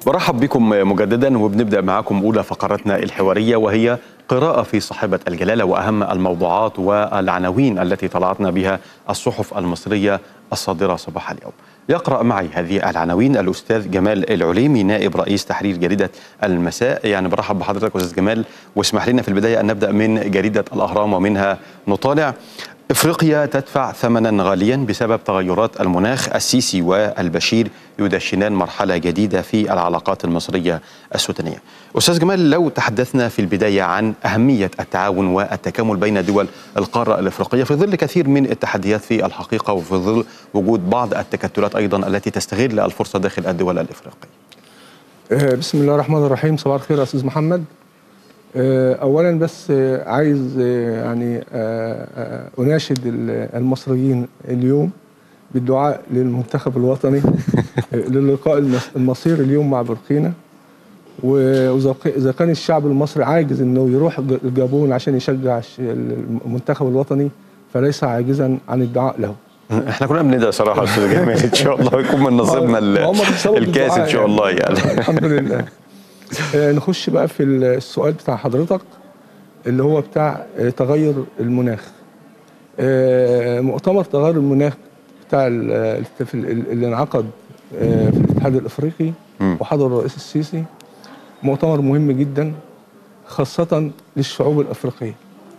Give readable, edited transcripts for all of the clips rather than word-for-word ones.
برحب بكم مجددا، وبنبدأ معاكم أولى فقراتنا الحوارية، وهي قراءة في صاحبة الجلالة وأهم الموضوعات والعناوين التي طلعتنا بها الصحف المصرية الصادرة صباح اليوم. يقرأ معي هذه العناوين الأستاذ جمال العليمي، نائب رئيس تحرير جريدة المساء. يعني برحب بحضرتك أستاذ جمال، واسمح لنا في البداية أن نبدأ من جريدة الأهرام ومنها نطالع: إفريقيا تدفع ثمنا غاليا بسبب تغيرات المناخ، السيسي والبشير يدشنان مرحلة جديدة في العلاقات المصرية السودانية. أستاذ جمال، لو تحدثنا في البداية عن أهمية التعاون والتكامل بين دول القارة الإفريقية في ظل كثير من التحديات في الحقيقة، وفي ظل وجود بعض التكتلات أيضا التي تستغل الفرصة داخل الدول الإفريقية. بسم الله الرحمن الرحيم. صباح الخير يا أستاذ محمد. أولا بس عايز يعني أناشد المصريين اليوم بالدعاء للمنتخب الوطني للقاء المصير اليوم مع بوركينا. وإذا كان الشعب المصري عاجز إنه يروح الجابون عشان يشجع المنتخب الوطني، فليس عاجزا عن الدعاء له. احنا كلنا بندعي صراحة أستاذ جمال، إن شاء الله يكون من نصيبنا الكاس إن شاء الله يعني. الحمد لله. نخش بقى في السؤال بتاع حضرتك اللي هو بتاع تغير المناخ. مؤتمر تغير المناخ بتاع اللي انعقد في الاتحاد الافريقي وحضر الرئيس السيسي، مؤتمر مهم جدا خاصة للشعوب الافريقية.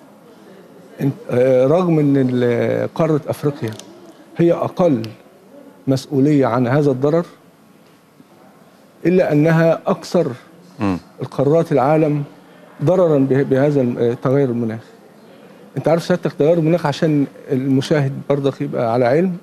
رغم ان قارة افريقيا هي اقل مسؤولية عن هذا الضرر، الا انها اكثر القارات العالم ضررا بهذا تغير المناخ. انت عارف سيادتك تغير المناخ، عشان المشاهد برضك يبقى على علم،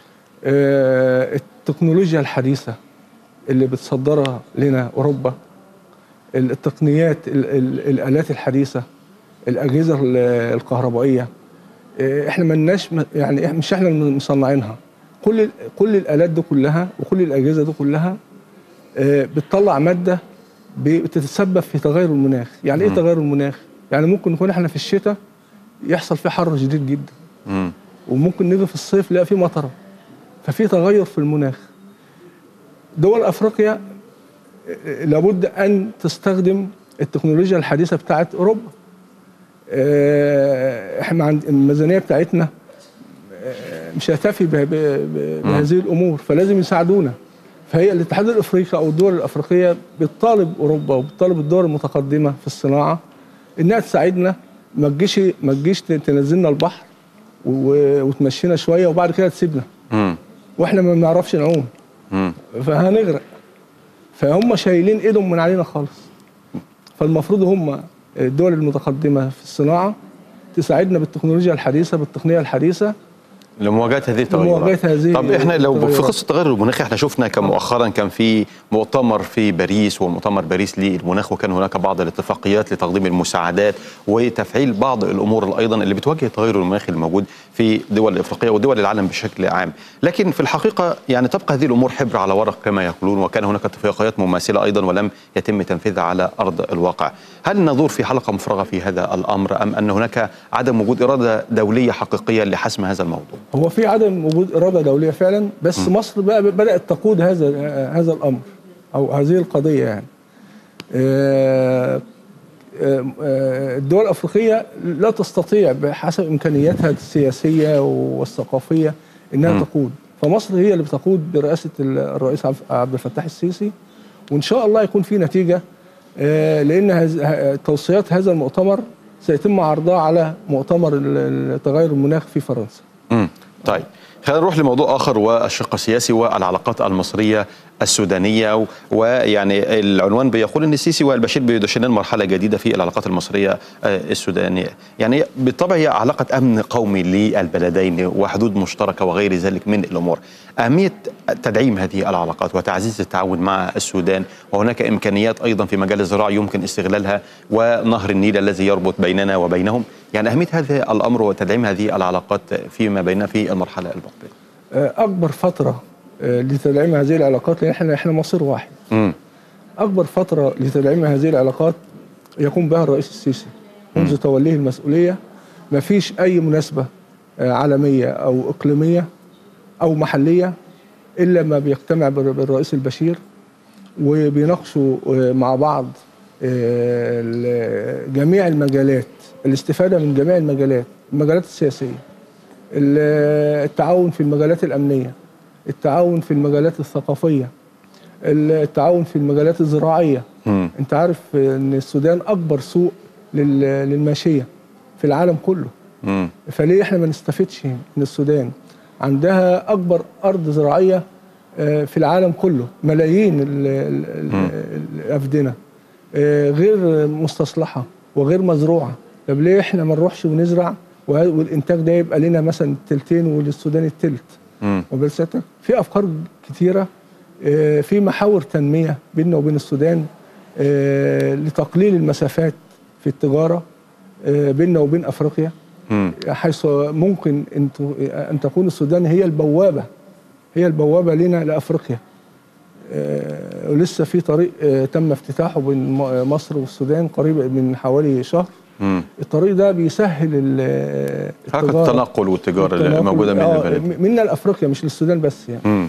التكنولوجيا الحديثة اللي بتصدرها لنا أوروبا، التقنيات، الآلات الحديثة، الأجهزة الكهربائية، احنا ملناش يعني مش احنا اللي مصنعينها. كل الآلات دي كلها وكل الأجهزة دي كلها بتطلع مادة بتتسبب في تغير المناخ. يعني ايه تغير المناخ؟ يعني ممكن نكون احنا في الشتاء يحصل فيه حر شديد جدا، وممكن نيجي في الصيف نلاقي فيه مطره، ففي تغير في المناخ. دول افريقيا لابد ان تستخدم التكنولوجيا الحديثه بتاعت اوروبا. احنا عند الميزانيه بتاعتنا مش هتفي بهذه الامور، فلازم يساعدونا. فهي الاتحاد الافريقي او الدول الافريقيه بتطالب اوروبا وبتطالب الدول المتقدمه في الصناعه انها تساعدنا، ما تجيش تنزلنا البحر وتمشينا شويه وبعد كده تسيبنا واحنا ما بنعرفش نعوم فهنغرق. فهم شايلين ايدهم من علينا خالص. فالمفروض هم الدول المتقدمه في الصناعه تساعدنا بالتكنولوجيا الحديثه، بالتقنيه الحديثه لمواجهة هذه التغيرات. طب احنا لو في قصة تغير المناخ، احنا شفنا مؤخرا كان في مؤتمر في باريس، ومؤتمر باريس للمناخ، وكان هناك بعض الاتفاقيات لتقديم المساعدات وتفعيل بعض الامور ايضا اللي بتواجه التغير المناخي الموجود في دول افريقيا ودول العالم بشكل عام. لكن في الحقيقة يعني تبقى هذه الامور حبر على ورق كما يقولون، وكان هناك اتفاقيات مماثلة ايضا ولم يتم تنفيذها على ارض الواقع. هل ندور في حلقة مفرغة في هذا الامر، ام ان هناك عدم وجود إرادة دولية حقيقية لحسم هذا الموضوع؟ هو في عدم وجود إرادة دولية فعلا، بس مصر بقى بدأت تقود هذا الأمر أو هذه القضية. يعني الدول الأفريقية لا تستطيع بحسب إمكانياتها السياسية والثقافية إنها تقود، فمصر هي اللي بتقود برئاسة الرئيس عبد الفتاح السيسي. وإن شاء الله يكون في نتيجة، لأن توصيات هذا المؤتمر سيتم عرضها على مؤتمر تغير المناخ في فرنسا. طيب خلينا نروح لموضوع آخر، والشق السياسي والعلاقات المصرية السودانية. ويعني العنوان بيقول أن السيسي والبشير بيدشنان مرحلة جديدة في العلاقات المصرية السودانية. يعني بالطبع هي علاقة أمن قومي للبلدين وحدود مشتركة وغير ذلك من الأمور. أهمية تدعيم هذه العلاقات وتعزيز التعاون مع السودان، وهناك إمكانيات أيضا في مجال الزراعة يمكن استغلالها، ونهر النيل الذي يربط بيننا وبينهم. يعني أهمية هذا الأمر وتدعيم هذه العلاقات فيما بيننا في المرحلة المقبلة. أكبر فترة لتدعيم هذه العلاقات، لأن احنا مصير واحد. أكبر فترة لتدعيم هذه العلاقات يقوم بها الرئيس السيسي منذ توليه المسؤولية. ما فيش أي مناسبة عالمية أو إقليمية أو محلية إلا ما بيجتمع بالرئيس البشير وبيناقشوا مع بعض جميع المجالات، الاستفادة من جميع المجالات السياسية، التعاون في المجالات الأمنية، التعاون في المجالات الثقافية، التعاون في المجالات الزراعية. انت عارف ان السودان اكبر سوق للماشية في العالم كله. فليه احنا ما نستفدش من السودان؟ عندها اكبر ارض زراعية في العالم كله، ملايين الافدنة غير مستصلحة وغير مزروعة. طب ليه احنا ما نروحش ونزرع والانتاج ده يبقى لنا مثلا التلتين وللسودان التلت؟ وبالذات في افكار كتيرة، في محاور تنمية بيننا وبين السودان لتقليل المسافات في التجارة بيننا وبين أفريقيا، حيث ممكن أن تكون السودان هي البوابة لنا لأفريقيا. ولسه في طريق تم افتتاحه بين مصر والسودان قريب من حوالي شهر. الطريق ده بيسهل التنقل والتجارة اللي موجودة بين البلد منا لأفريقيا، مش للسودان بس يعني.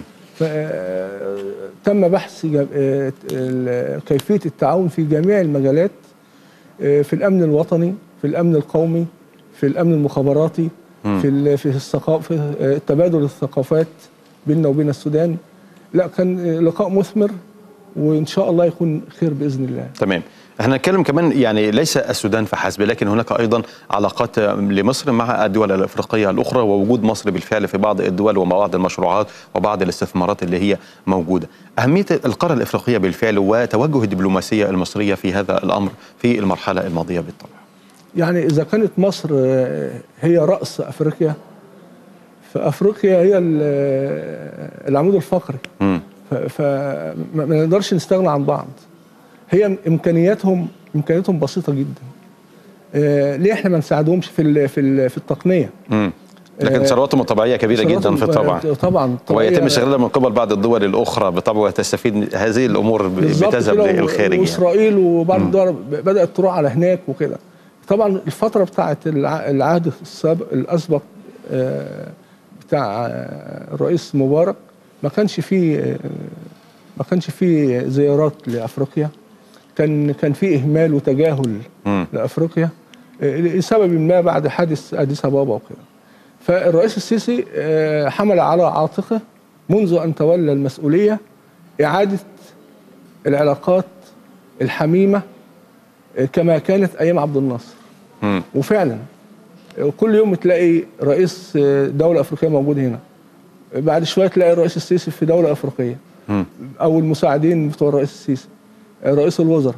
تم بحث كيفية التعاون في جميع المجالات، في الأمن الوطني، في الأمن القومي، في الأمن المخابراتي، في تبادل الثقافات بيننا وبين السودان. لا، كان لقاء مثمر وإن شاء الله يكون خير بإذن الله. تمام. احنا نتكلم كمان يعني ليس السودان فحسب، لكن هناك ايضا علاقات لمصر مع الدول الافريقيه الاخرى، ووجود مصر بالفعل في بعض الدول وبعض المشروعات وبعض الاستثمارات اللي هي موجوده. اهميه القاره الافريقيه بالفعل وتوجه الدبلوماسيه المصريه في هذا الامر في المرحله الماضيه بالطبع. يعني اذا كانت مصر هي راس افريقيا، فافريقيا هي العمود الفقري. فما نقدرش نستغنى عن بعض. هي امكانياتهم بسيطه جدا. ليه احنا ما نساعدهمش في التقنيه؟ لكن ثرواتهم الطبيعيه كبيره جدا في الطبع. طبعا ويتم استغلالها من قبل بعض الدول الاخرى بالطبع، وتستفيد هذه الامور بتذهب للخارج. واسرائيل وبعض الدول بدات تروح على هناك وكده. طبعا الفتره بتاعه العهد الاسبق بتاع الرئيس مبارك ما كانش فيه زيارات لافريقيا. كان في اهمال وتجاهل لافريقيا لسبب ما بعد حادث اديس ابابا وكده. فالرئيس السيسي حمل على عاتقه منذ ان تولى المسؤوليه اعاده العلاقات الحميمه كما كانت ايام عبد الناصر. وفعلا كل يوم تلاقي رئيس دوله افريقيه موجود هنا، بعد شويه تلاقي الرئيس السيسي في دوله افريقيه او المساعدين بتوع الرئيس السيسي، رئيس الوزراء،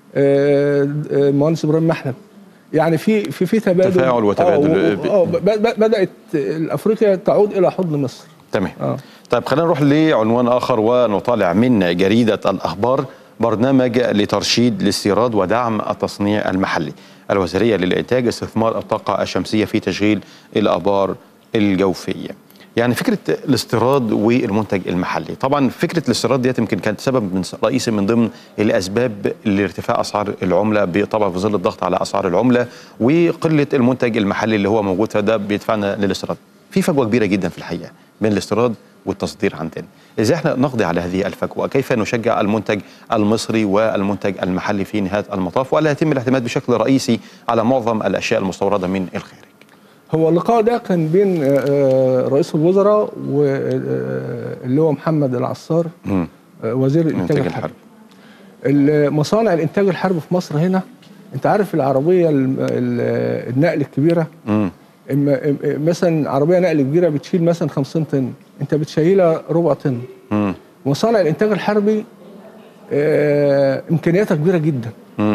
المهندس ابراهيم محلب. يعني في تفاعل وتبادل. بدات افريقيا تعود الى حضن مصر. تمام. طيب خلينا نروح لعنوان اخر ونطالع من جريده الاخبار. برنامج لترشيد الاستيراد ودعم التصنيع المحلي. الوزاريه للانتاج استثمار الطاقه الشمسيه في تشغيل الابار الجوفيه. يعني فكره الاستيراد والمنتج المحلي، طبعا فكره الاستيراد ديت يمكن كانت سبب رئيسي من ضمن الاسباب لارتفاع اسعار العمله، طبعا في ظل الضغط على اسعار العمله وقله المنتج المحلي اللي هو موجود، فده بيدفعنا للاستيراد. في فجوه كبيره جدا في الحقيقه بين الاستيراد والتصدير عندنا. ازاي احنا نقضي على هذه الفجوه؟ كيف نشجع المنتج المصري والمنتج المحلي في نهايه المطاف، ولا يتم الاعتماد بشكل رئيسي على معظم الاشياء المستورده من الخارج؟ هو اللقاء ده كان بين رئيس الوزراء واللي هو محمد العصار وزير الانتاج الحربي. مصانع الانتاج الحربي في مصر هنا، انت عارف العربيه النقل الكبيره، مثلا عربيه نقل كبيره بتشيل مثلا 50 طن، انت بتشيلها ربع طن. مصانع الانتاج الحربي امكانياتها كبيره جدا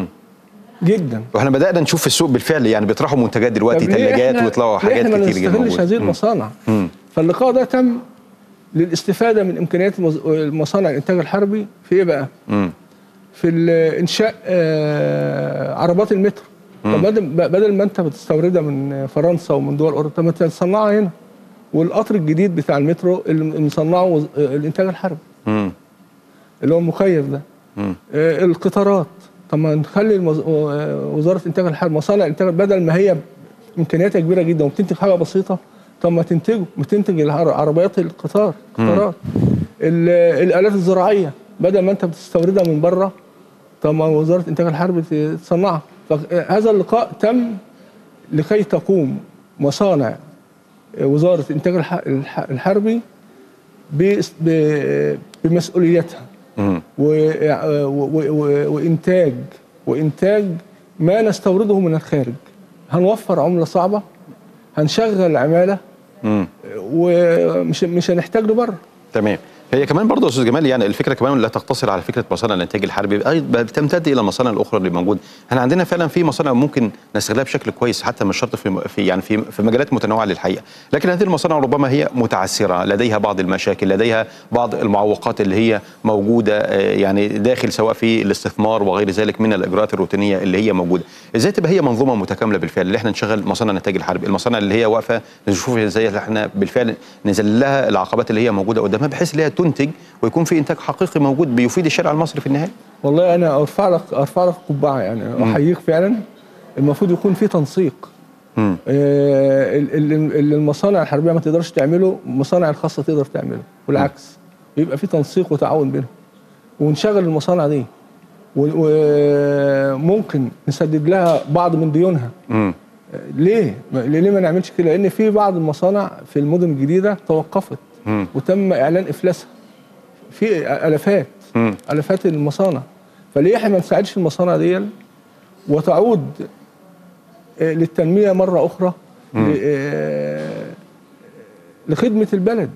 جدا. واحنا بدأنا نشوف في السوق بالفعل، يعني بيطرحوا منتجات دلوقتي، ثلاجات ويطلعوا حاجات كتير جدا. احنا ما نستغلش هذه المصانع. فاللقاء ده تم للاستفاده من امكانيات مصانع الانتاج الحربي في ايه بقى؟ في انشاء عربات المترو. طب بدل ما انت بتستوردها من فرنسا ومن دول اوروبا، طب ما تصنعها هنا. والقطر الجديد بتاع المترو اللي مصنعه الانتاج الحربي اللي هو المخير ده. القطارات، طب ما نخلي وزاره الانتاج الحربي مصانع الانتاج بدل ما هي امكانياتها كبيره جدا وبتنتج حاجه بسيطه، طب ما تنتج عربيات القطارات. الالات الزراعيه بدل ما انت بتستوردها من بره، طب ما وزاره الانتاج الحربي تصنعها. فهذا اللقاء تم لكي تقوم مصانع وزاره الانتاج الحربي بمسؤوليتها وإنتاج ما نستورده من الخارج. هنوفر عملة صعبة، هنشغل عمالة، ومش هنحتاج لبره. تمام. هي كمان برضه يا استاذ جمال، يعني الفكره كمان لا تقتصر على فكره مصانع الانتاج الحربي، بتمتد الى المصانع الاخرى اللي موجوده. احنا عندنا فعلا في مصانع ممكن نستغلها بشكل كويس، حتى مش شرط في مجالات متنوعه للحقيقه، لكن هذه المصانع ربما هي متعثره، لديها بعض المشاكل، لديها بعض المعوقات اللي هي موجوده يعني داخل، سواء في الاستثمار وغير ذلك من الاجراءات الروتينيه اللي هي موجوده. ازاي تبقى هي منظومه متكامله بالفعل، اللي احنا نشغل مصانع الانتاج الحربي، المصانع اللي هي واقفه نشوف ازاي احنا بالفعل نزل لها العقبات اللي هي موجوده قدامها، بحيث ان هي تنتج ويكون في انتاج حقيقي موجود بيفيد الشارع المصري في النهايه. والله انا ارفع لك قبعه، يعني احييك فعلا. المفروض يكون في تنسيق. اللي المصانع الحربيه ما تقدرش تعمله، المصانع الخاصه تقدر تعمله، والعكس. يبقى في تنسيق وتعاون بينهم، ونشغل المصانع دي، وممكن نسدد لها بعض من ديونها. ليه ما نعملش كده؟ لان في بعض المصانع في المدن الجديده توقفت وتم اعلان افلاسها، في الافات المصانع. فليه احنا ما نساعدش المصانع دي وتعود للتنميه مره اخرى، لخدمه البلد.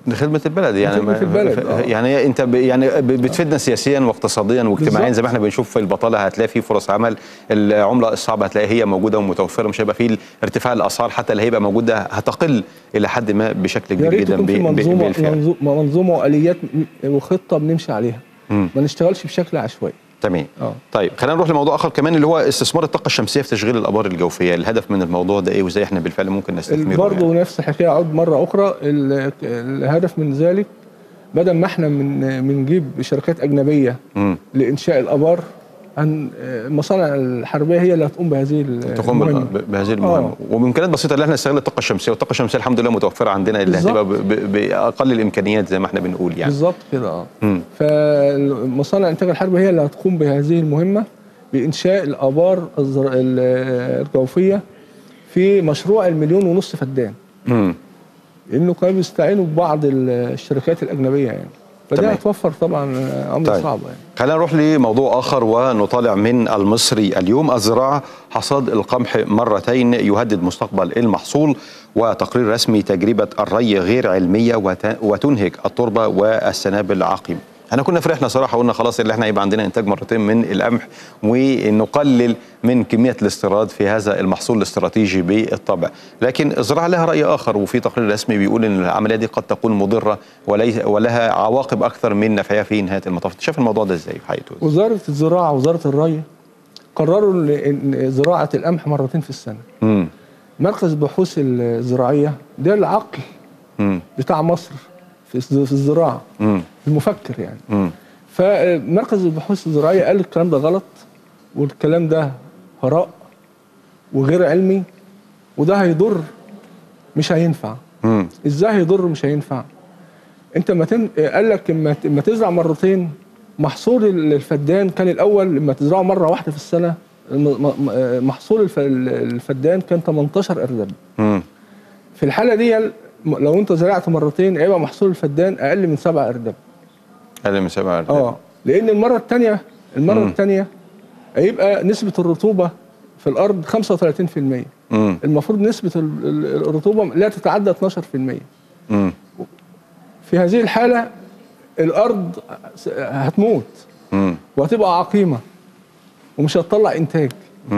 يعني انت بتفيدنا سياسيا واقتصاديا واجتماعيا، زي ما احنا بنشوف في البطاله هتلاقي في فرص عمل، العمله الصعبه هتلاقي هي موجوده ومتوفره، مش هيبقى في ارتفاع الاسعار، حتى اللي هيبقى موجوده هتقل الى حد ما بشكل كبير جدا. في منظومه واليات وخطه بنمشي عليها، ما نشتغلش بشكل عشوائي. تمام. طيب خلينا نروح لموضوع اخر كمان، اللي هو استثمار الطاقه الشمسيه في تشغيل الابار الجوفيه. الهدف من الموضوع ده ايه، وازاي احنا بالفعل ممكن نستثمره؟ برضه يعني نفس الحكايه، اعود مره اخرى. الهدف من ذلك، بدل ما احنا بنجيب شركات اجنبيه لانشاء الابار، المصانع الحربيه هي اللي هتقوم بهذه المهمه. وبامكانيات بسيطه اللي احنا نستغل الطاقه الشمسيه، والطاقه الشمسيه الحمد لله متوفره عندنا، اللي هتبقى باقل الامكانيات زي ما احنا بنقول يعني. بالظبط كده. فمصانع الانتاج الحربي هي اللي هتقوم بهذه المهمه، بانشاء الابار الجوفيه في مشروع 1.5 مليون فدان. لانه كانوا بيستعينوا ببعض الشركات الاجنبيه يعني، فده هتوفر طبعا عمله صعبه يعني. خلينا نروح لموضوع اخر ونطالع من المصري اليوم. الزراعه، حصاد القمح مرتين يهدد مستقبل المحصول، وتقرير رسمي تجربه الري غير علميه وتنهك التربه والسنابل العقيمه. احنا كنا فرحنا صراحه، قلنا خلاص اللي احنا هيبقى عندنا انتاج مرتين من القمح، ونقلل من كميه الاستيراد في هذا المحصول الاستراتيجي بالطبع. لكن الزراعه لها راي اخر، وفي تقرير رسمي بيقول ان العمليه دي قد تكون مضره ولها عواقب اكثر من نفعها في نهايه المطاف. شايف الموضوع ده ازاي في حقيقته؟ وزاره الزراعه ووزاره الري قرروا ان زراعه القمح مرتين في السنه. مركز البحوث الزراعيه ده العقل بتاع مصر في الزراعه، المفكر يعني. فمركز البحوث الزراعيه قال الكلام ده غلط، والكلام ده هراء وغير علمي، وده هيضر مش هينفع. ازاي هيضر مش هينفع؟ انت قال لك اما تزرع مرتين، محصول الفدان كان الاول لما تزرعه مره واحده في السنه، محصول الفدان كان 18 ارداب. في الحاله دي لو انت زرعت مرتين هيبقى محصول الفدان اقل من 7 ارداب. اقل من 7 ارداب. لان المره الثانيه هيبقى نسبه الرطوبه في الارض 35%. المفروض نسبه الرطوبه لا تتعدى 12%. في هذه الحاله الارض هتموت وهتبقى عقيمه ومش هتطلع انتاج.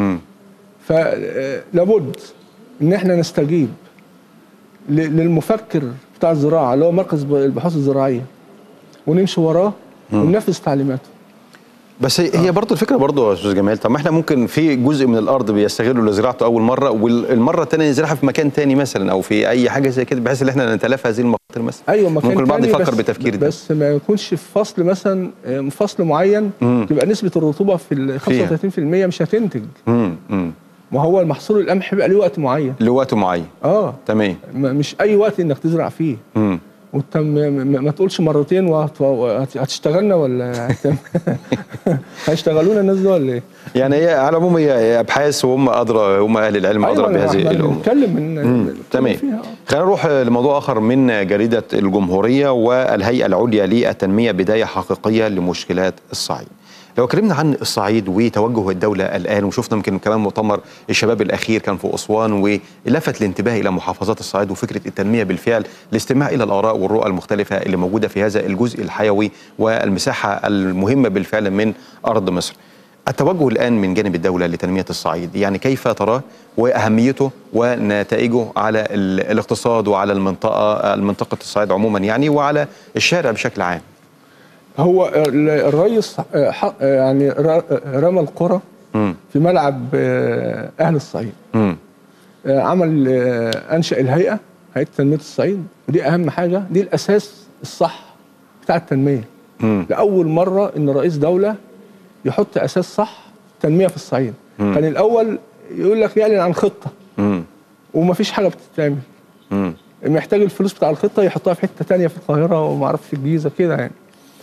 فلابد ان احنا نستجيب للمفكر بتاع الزراعه اللي هو مركز البحوث الزراعيه، ونمشي وراه وننفذ تعليماته. بس هي برضه الفكره برضه يا استاذ جمال، طب ما احنا ممكن في جزء من الارض بيستغلوا لزراعته اول مره، والمره الثانيه نزرعها في مكان ثاني مثلا، او في اي حاجه زي كده، بحيث ان احنا نتلافى هذه المخاطر مثلا. ايوه، مكان ممكن البعض يفكر بالتفكير ده، بس ما يكونش في فصل مثلا، فصل معين تبقى نسبه الرطوبه في 35% مش هتنتج. ما هو المحصول القمح بيبقى له وقت معين. له وقت معين. تمام. مش اي وقت انك تزرع فيه. وانت ما تقولش مرتين هتشتغلنا ولا هيشتغلونا الناس دول ولا ايه؟ يعني هي على العموم هي ابحاث وهم ادرى، هم اهل العلم ادرى بهذه الامور. بنتكلم تمام. خلينا نروح لموضوع اخر من جريده الجمهوريه، والهيئه العليا للتنميه بدايه حقيقيه لمشكلات الصعيد. لو اتكلمنا عن الصعيد وتوجه الدولة الآن، وشفنا يمكن كمان مؤتمر الشباب الأخير كان في أسوان ولفت الانتباه إلى محافظات الصعيد وفكرة التنمية بالفعل، الاستماع إلى الآراء والرؤى المختلفة اللي موجودة في هذا الجزء الحيوي والمساحة المهمة بالفعل من أرض مصر. التوجه الآن من جانب الدولة لتنمية الصعيد يعني كيف تراه، وأهميته ونتائجه على الاقتصاد وعلى المنطقة الصعيد عموما يعني، وعلى الشارع بشكل عام؟ هو الرئيس يعني رمى القرى في ملعب أهل الصعيد. عمل أنشأ هيئة تنمية الصعيد، ودي أهم حاجة، دي الأساس الصح بتاع التنمية. لأول مرة إن رئيس دولة يحط أساس صح تنمية في الصعيد. كان الأول يقول لك يعلن عن خطة ومفيش حاجة بتتعمل. محتاج الفلوس بتاع الخطة يحطها في حتة تانية في القاهرة وما اعرفش في الجيزة كده يعني.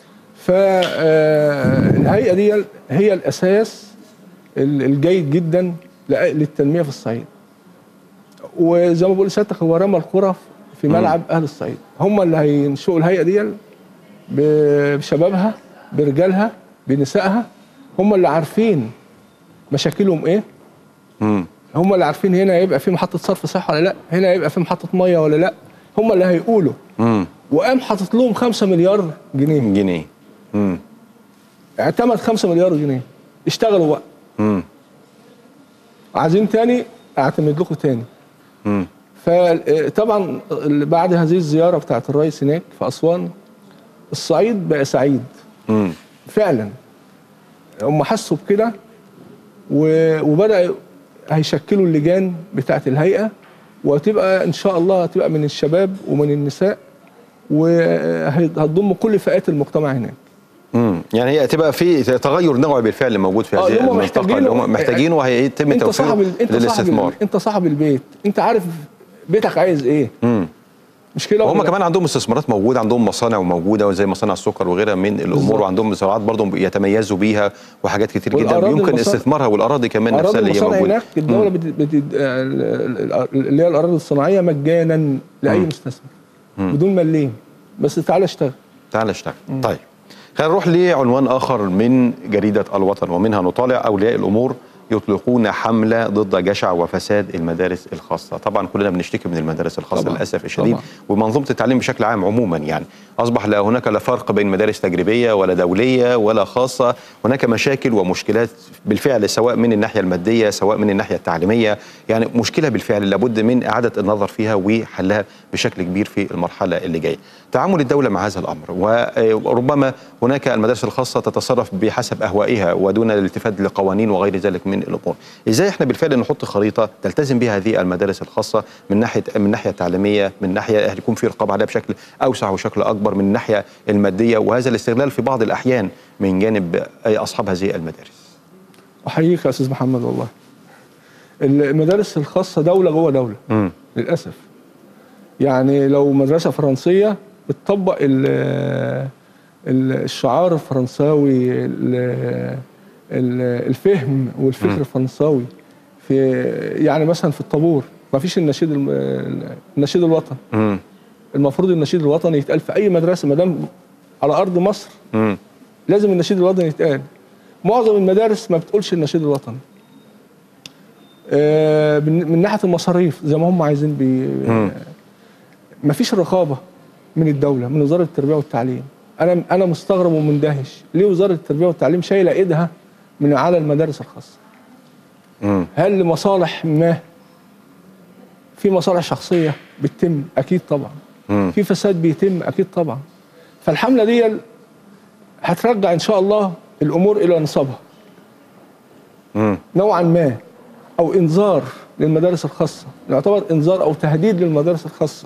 فالهيئة دي هي الأساس الجيد جدا للتنمية في الصعيد. وزي ما بقول سيادتك هو رمى القرى في ملعب أهل الصعيد، هم اللي هينشئوا الهيئة دي بشبابها برجالها بنسائها، هم اللي عارفين مشاكلهم ايه، هم اللي عارفين هنا يبقى في محطة صرف صحي ولا لا، هنا يبقى في محطة مية ولا لا، هم اللي هيقولوا. وقام حاطط لهم 5 مليار جنيه. اعتمد 5 مليار جنيه، اشتغلوا بقى. عايزين تاني اعتمد لكم تاني. فطبعا بعد هذه الزيارة بتاعت الرئيس هناك في أسوان، الصعيد بقى سعيد فعلا. هم حسوا بكده وبدأ هيشكلوا اللجان بتاعت الهيئة، وهتبقى ان شاء الله هتبقى من الشباب ومن النساء، وهتضم كل فئات المجتمع هناك. يعني هي هتبقى في تغير نوعي بالفعل موجود في هذه المنطقه اللي هم محتاجينه، وهيتم توفيره للاستثمار. انت صاحب البيت، انت عارف بيتك عايز ايه. مش كده؟ وهم كمان عندهم استثمارات موجوده، عندهم مصانع موجوده زي مصانع السكر وغيرها من الامور، وعندهم زراعات برضه يتميزوا بيها وحاجات كتير جدا يمكن استثمارها، والاراضي كمان نفسها اللي هي موجوده هناك. الدوله اللي هي الاراضي الصناعيه مجانا لاي مستثمر بدون مليم، بس تعالى اشتغل. طيب خلينا نروح لعنوان اخر من جريده الوطن، ومنها نطالع اولياء الامور يطلقون حملة ضد جشع وفساد المدارس الخاصة. طبعا كلنا بنشتكي من المدارس الخاصة للأسف الشديد، ومنظومة التعليم بشكل عام عموما يعني أصبح لا هناك لا فرق بين مدارس تجريبية ولا دولية ولا خاصة، هناك مشاكل ومشكلات بالفعل سواء من الناحية المادية سواء من الناحية التعليمية، يعني مشكلة بالفعل لابد من إعادة النظر فيها وحلها بشكل كبير في المرحلة اللي جاية. تعامل الدولة مع هذا الأمر، وربما هناك المدارس الخاصة تتصرف بحسب أهوائها ودون الالتفات لقوانين وغير ذلك من الأمور. إزاي إحنا بالفعل نحط خريطة تلتزم بها هذه المدارس الخاصة من ناحية تعليمية، من ناحية يكون في رقابة عليها بشكل أوسع وشكل أكبر، من الناحية المادية، وهذا الاستغلال في بعض الأحيان من جانب أصحاب هذه المدارس؟ أحييك يا أستاذ محمد والله. المدارس الخاصة دولة جوه دولة للأسف. يعني لو مدرسة فرنسية بتطبق الشعار الفرنساوي، الفهم والفكر الفرنساوي، في يعني مثلا في الطابور ما فيش النشيد الوطني. المفروض النشيد الوطني يتقال في اي مدرسه ما دام على ارض مصر. لازم النشيد الوطني يتقال. معظم المدارس ما بتقولش النشيد الوطني. من ناحيه المصاريف زي ما هم عايزين ما فيش رقابه من الدوله، من وزاره التربيه والتعليم. انا مستغرب ومندهش ليه وزاره التربيه والتعليم شايله ايدها من على المدارس الخاصه. هل لمصالح ما؟ في مصالح شخصيه بتتم اكيد طبعا. في فساد بيتم اكيد طبعا. فالحمله دي هترجع ان شاء الله الامور الى نصابها نوعا ما، او انذار للمدارس الخاصه، يعتبر انذار او تهديد للمدارس الخاصه،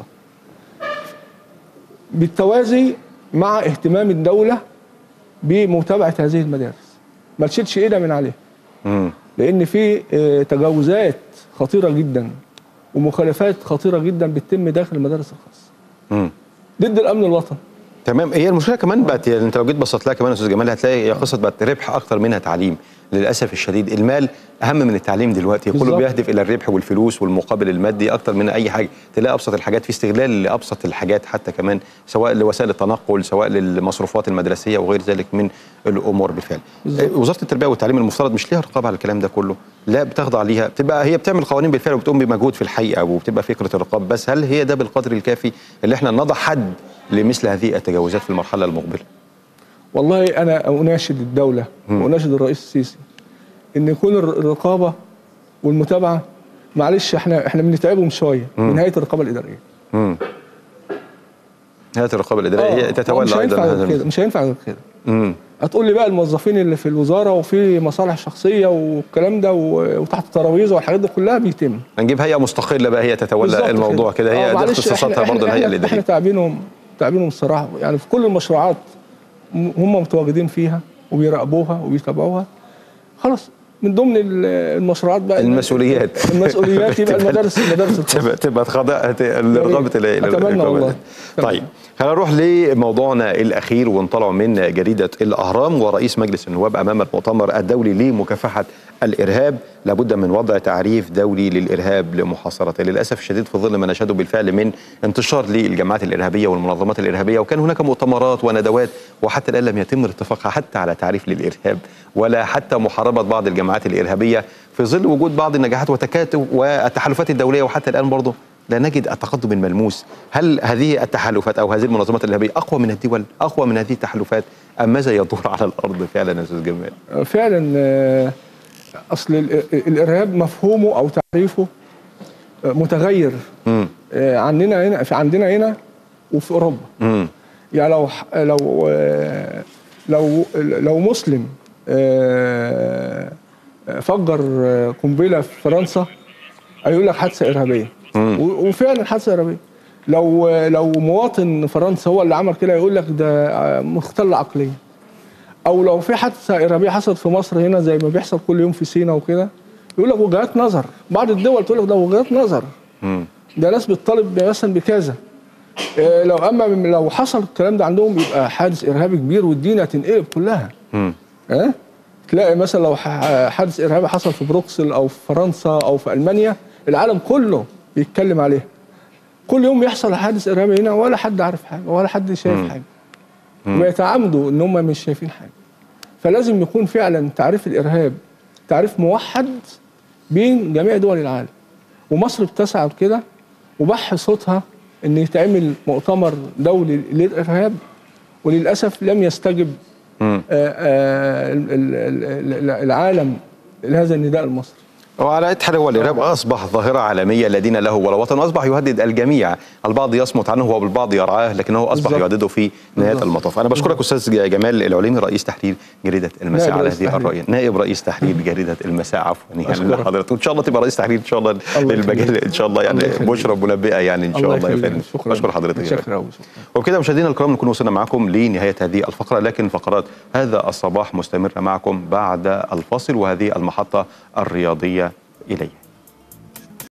بالتوازي مع اهتمام الدوله بمتابعه هذه المدارس. ما تشيلش ايدها من عليها. لان في تجاوزات خطيره جدا ومخالفات خطيره جدا بتتم داخل المدارس الخاصه. ضد الامن الوطني. تمام. هي المشكله كمان بقت، يعني انت لو جيت بصيت لها كمان يا استاذ جمال هتلاقي هي قصه بقت ربح اكتر منها تعليم. للاسف الشديد المال اهم من التعليم دلوقتي، كله بيهدف الى الربح والفلوس والمقابل المادي اكتر من اي حاجه. تلاقي ابسط الحاجات في استغلال لابسط الحاجات حتى كمان، سواء لوسائل التنقل سواء للمصروفات المدرسيه وغير ذلك من الامور بالفعل. وزاره التربيه والتعليم المفترض مش ليها رقابه على الكلام ده كله؟ لا، بتخضع ليها، بتبقى هي بتعمل قوانين بالفعل وبتقوم بمجهود في الحقيقه وبتبقى فكره الرقابه، بس هل هي ده بالقدر الكافي اللي احنا نضع حد لمثل هذه التجاوزات في المرحله المقبله؟ والله انا اناشد الدوله واناشد الرئيس السيسي ان يكون الرقابه والمتابعه، معلش احنا بنتعبهم شويه من هيئه الرقابه الاداريه. هيئه الرقابه الاداريه تتولى ايضا هذا. مش هينفع غير كده. هتقول لي بقى الموظفين اللي في الوزاره وفي مصالح شخصيه والكلام ده وتحت الترابيزه والحاجات دي كلها بيتم. هنجيب هيئه مستقله بقى هي تتولى الموضوع كده، هي دي اختصاصاتها برضه الهيئه الاداريه. احنا تعبينهم الصراحه، يعني في كل المشروعات هم متواجدين فيها وبيراقبوها وبيتابعوها. خلاص من ضمن المشروعات بقى المسؤوليات يبقى المدارس تبقى خاضعه لرقابه اتمنى والله. طيب خلينا نروح لموضوعنا الاخير ونطلع من جريده الاهرام. ورئيس مجلس النواب امام المؤتمر الدولي لمكافحه الارهاب لابد من وضع تعريف دولي للارهاب لمحاصرته. للاسف الشديد في ظل ما نشهده بالفعل من انتشار للجماعات الارهابيه والمنظمات الارهابيه، وكان هناك مؤتمرات وندوات وحتى الان لم يتم الاتفاق حتى على تعريف للارهاب ولا حتى محاربه بعض الجماعات الارهابيه، في ظل وجود بعض النجاحات وتكاتف والتحالفات الدوليه، وحتى الان برضه لا نجد التقدم الملموس. هل هذه التحالفات او هذه المنظمات الارهابيه اقوى من الدول، اقوى من هذه التحالفات، ام ماذا يدور على الارض فعلا يا استاذ جمال؟ فعلا اصل الارهاب مفهومه او تعريفه متغير عندنا هنا وفي اوروبا. يعني لو مسلم فجر قنبله في فرنسا هيقول لك حادثه ارهابيه، وفعلا حادثه ارهابيه. لو مواطن فرنسا هو اللي عمل كده يقول لك ده مختل عقليا. او لو في حادثه ارهابيه حصلت في مصر هنا زي ما بيحصل كل يوم في سيناء وكده يقول لك وجهات نظر. بعض الدول تقول لك ده وجهات نظر، ده ناس بتطالب مثلا بكذا. لو حصل الكلام ده عندهم يبقى حادث ارهابي كبير والدنيا هتنقلب كلها. تلاقي مثلا لو حادث ارهابي حصل في بروكسل او في فرنسا او في المانيا العالم كله بيتكلم عليها. كل يوم يحصل حادث ارهابي هنا ولا حد عارف حاجه ولا حد شايف حاجه، ويتعامدوا ان هم مش شايفين حاجه. فلازم يكون فعلا تعريف الارهاب تعريف موحد بين جميع دول العالم، ومصر بتسعى كده وبح صوتها ان يتعمل مؤتمر دولي للارهاب، وللاسف لم يستجب العالم لهذا النداء المصري. وعلى أي حال هو الإرهاب أصبح ظاهرة عالمية لا دين له ولا وطن، وأصبح يهدد الجميع، البعض يصمت عنه والبعض يرعاه لكنه أصبح يهدده في نهاية المطاف. أنا بشكرك أستاذ جمال العليمي رئيس تحرير جريدة المساء على هذه الرؤية، نائب رئيس تحرير جريدة المساء عفوا يعني لحضرتك، وإن شاء الله تبقى رئيس تحرير إن شاء الله للمجال إن شاء الله، يعني بشرى منبئة يعني إن شاء الله يا فندم. بشكر حضرتك. وبكده مشاهدينا الكرام نكون وصلنا معكم لنهاية هذه الفقرة، لكن فقرات هذا الصباح مستمرة معكم بعد الفاصل وهذه المحطة الرياضية إليه.